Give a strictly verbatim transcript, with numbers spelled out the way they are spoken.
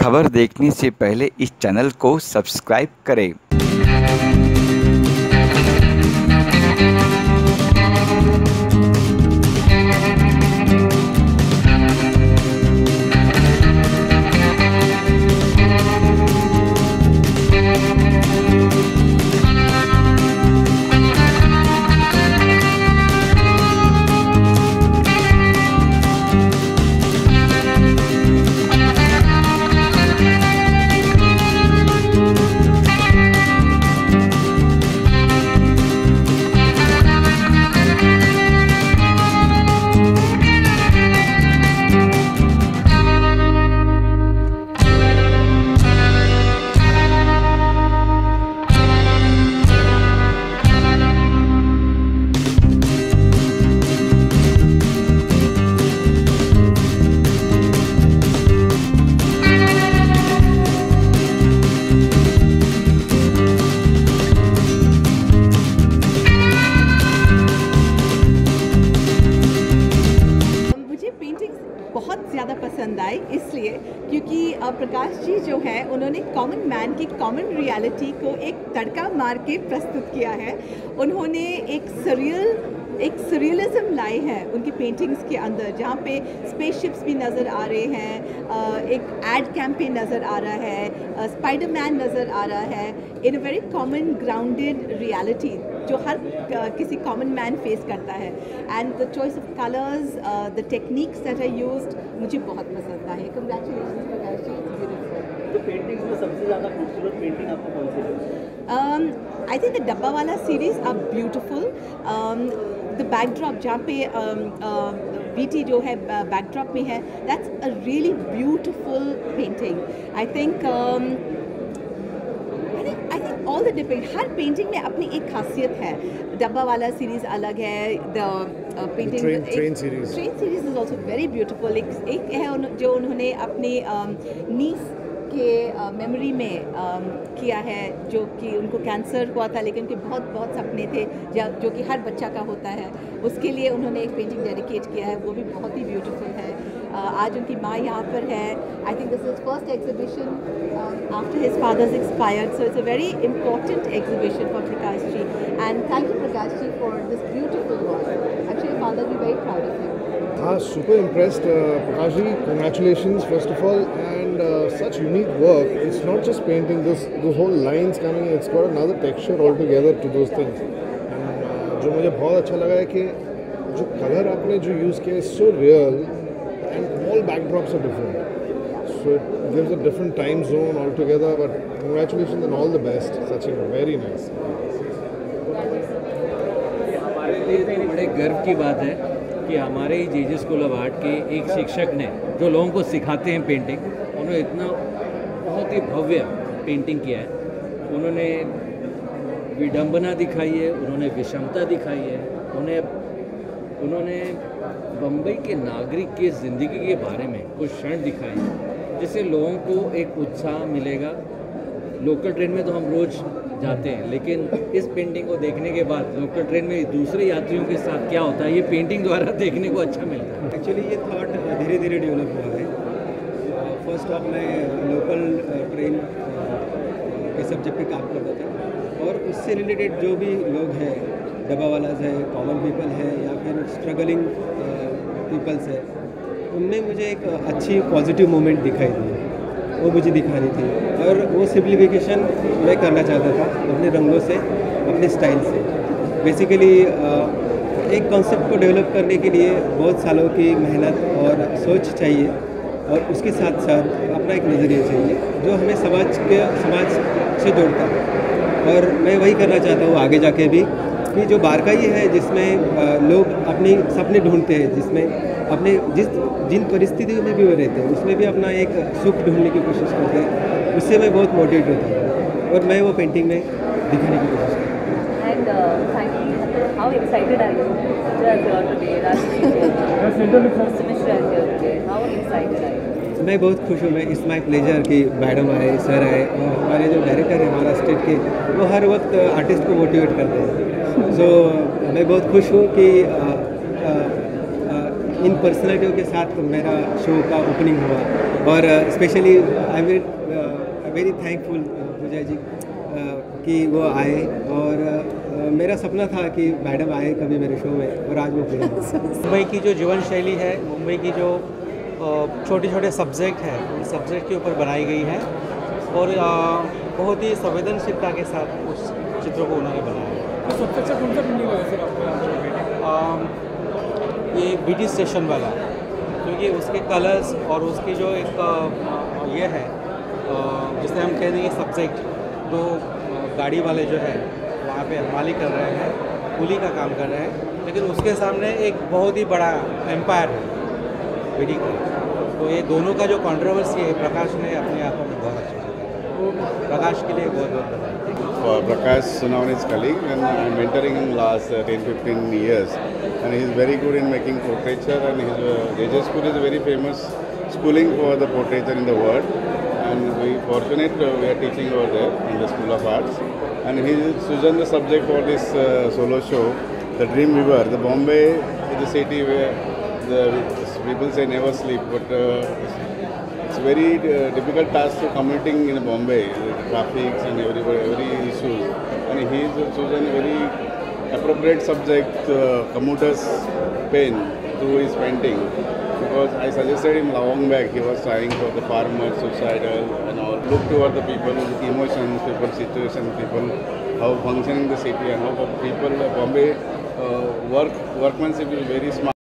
खबर देखने से पहले इस चैनल को सब्सक्राइब करें। बहुत ज़्यादा पसंद आई इसलिए क्योंकि प्रकाश जी जो है उन्होंने कॉमन मैन की कॉमन रियलिटी को एक तड़का मार के प्रस्तुत किया है। उन्होंने एक सरियल एक सरियलिज्म लाई है उनकी पेंटिंग्स के अंदर, जहाँ पे स्पेसशिप्स भी नज़र आ रहे हैं, एक एड कैंपेन नज़र आ रहा है, स्पाइडरमैन नज़र आ रहा है, in a very common grounded reality जो हर किसी कॉमन मैन फेस करता है। And the choice of colours, the techniques that are used मुझे बहुत पसंद आए। Congratulations Prakash ji, it's beautiful. तो पेंटिंग्स में सबसे ज़्यादा खूबसूरत पेंटिंग आपको कौन सी लगी? I think the dabbawala series are beautiful. The backdrop जहाँ पे बीटी जो है बैकड्रॉप में है, that's a really beautiful painting. I think I think all the depend, हर पेंटिंग में अपनी एक खासियत है। डब्बा वाला सीरीज़ अलग है, the painting train series train series is also very beautiful. एक एक है जो उन्होंने अपने नीस के मेमोरी में um, किया है, जो कि उनको कैंसर हुआ था लेकिन उनके बहुत बहुत सपने थे जो कि हर बच्चा का होता है, उसके लिए उन्होंने एक पेंटिंग डेडिकेट किया है, वो भी बहुत ही ब्यूटीफुल है। uh, आज उनकी माँ यहाँ पर है। I think this is first exhibition after his father's expired, so it's a very important exhibition for Prakash ji. And thank you Prakash ji for this beautiful work. I am sure father be very proud of you. हाँ, super impressed. Uh, Prakash ji, congratulations first of all, and uh, such unique work. It's not just painting, this those whole lines coming, it's got another texture altogether to those things. And uh, जो मुझे बहुत अच्छा लगा है कि जो colour आपने जो यूज़ किया is so real, and all backdrops are different. So it gives a different time zone altogether. But congratulations and all the best, Sachin. Very nice. हमारे लिए तो बड़े गर्व की बात है कि हमारे ही जेजे स्कूल ऑफ आर्ट के एक शिक्षक ने, जो लोगों को सिखाते हैं पेंटिंग, उन्होंने इतना बहुत ही भव्य पेंटिंग किया है। उन्होंने विडंबना दिखाई है, उन्होंने विषमता दिखाई है, उन्हें उन्होंने बम्बई के नागरिक के ज़िंदगी के बारे में कुछ क्षण दिखाए हैं, जिससे लोगों को एक उत्साह मिलेगा। लोकल ट्रेन में तो हम रोज़ जाते हैं, लेकिन इस पेंटिंग को देखने के बाद लोकल ट्रेन में दूसरे यात्रियों के साथ क्या होता है, ये पेंटिंग द्वारा देखने को अच्छा मिलता है। एक्चुअली ये थॉट धीरे धीरे डेवलप हुआ है। फर्स्ट ऑफ मैं लोकल ट्रेन के सब्जेक्ट पे काम करता था, और उससे रिलेटेड जो भी लोग हैं, डब्बा वालाज है, कॉमन पीपल है, या फिर स्ट्रगलिंग पीपल्स है, उनमें मुझे एक अच्छी पॉजिटिव मोमेंट दिखाई दी, वो मुझे दिखानी थी। और वो सिंप्लीफिकेशन मैं करना चाहता था अपने रंगों से, अपने स्टाइल से। बेसिकली एक कॉन्सेप्ट को डेवलप करने के लिए बहुत सालों की मेहनत और सोच चाहिए, और उसके साथ साथ अपना एक नज़रिया चाहिए जो हमें समाज के समाज से जोड़ता है। और मैं वही करना चाहता हूँ आगे जाके भी, कि जो बारकाई है जिसमें लोग अपने सपने ढूंढते हैं, जिसमें अपने जिस जिन परिस्थितियों में भी वो रहते हैं उसमें भी अपना एक सुख ढूंढने की कोशिश करते हैं, उससे मैं बहुत मोटिवेट होता हूँ, और मैं वो पेंटिंग में दिखाने की कोशिश करता हूँ। And uh, finally, how excited are you to have here today? Raju Singh is here today. How excited are you? मैं बहुत खुश हूँ। मैं इट्स माई प्लेजर कि मैडम आए, सर आए, और हमारे जो डायरेक्टर हैं हमारा स्टेट के, वो हर वक्त आर्टिस्ट को मोटिवेट करते हैं। सो so, मैं बहुत खुश हूँ कि आ, आ, आ, इन पर्सनैलिटियों के साथ मेरा शो का ओपनिंग हुआ और specially I will very thankful Pooja ji uh, कि वो आए और uh, मेरा सपना था कि मैडम आए कभी मेरे शो में और आज वो पूरा मुंबई की जो जीवन शैली है, मुंबई की जो छोटे छोटे सब्जेक्ट है, उन सब्जेक्ट के ऊपर बनाई गई है और बहुत ही संवेदनशीलता के साथ उस चित्रों को उन्होंने बनाया है। तो सबसे अच्छा कौन सा पेंटिंग लगा सर आपको? ये बीटी स्टेशन वाला, क्योंकि उसके कलर्स और उसकी जो एक ये है जिसे हम कह देंगे सब्जेक्ट, तो गाड़ी वाले जो है वहाँ पे हमाली कर रहे हैं, कुली का काम कर रहे हैं, लेकिन उसके सामने एक बहुत ही बड़ा एम्पायर है बेडी का। तो ये दोनों का जो कंट्रोवर्सी है, प्रकाश ने अपने आप में बहुत अच्छा किया। प्रकाश के लिए बहुत बहुत बधाई। Prakash Sonavane's colleague, and I'm mentoring him last uh, ten to fifteen years, and he's very good in making portraiture, and his uh, J J school is a very famous schooling for the portraiture in the world, and we fortunate uh, we are teaching over there in the School of Arts, and he's chosen the subject for this uh, solo show, The Dream Weaver. The Bombay is the city where the people say never sleep, but uh, it's a very uh, difficult task to commuting in Bombay, the traffic and every every issues. And he has chosen a very appropriate subject, uh, commuter's pain, through his painting. Because I suggested him long back, he was trying for the farmers, suicidal and all. Look toward the people, emotions, people situation, people how functioning the city and how people uh, Bombay uh, work workmanship is very smart.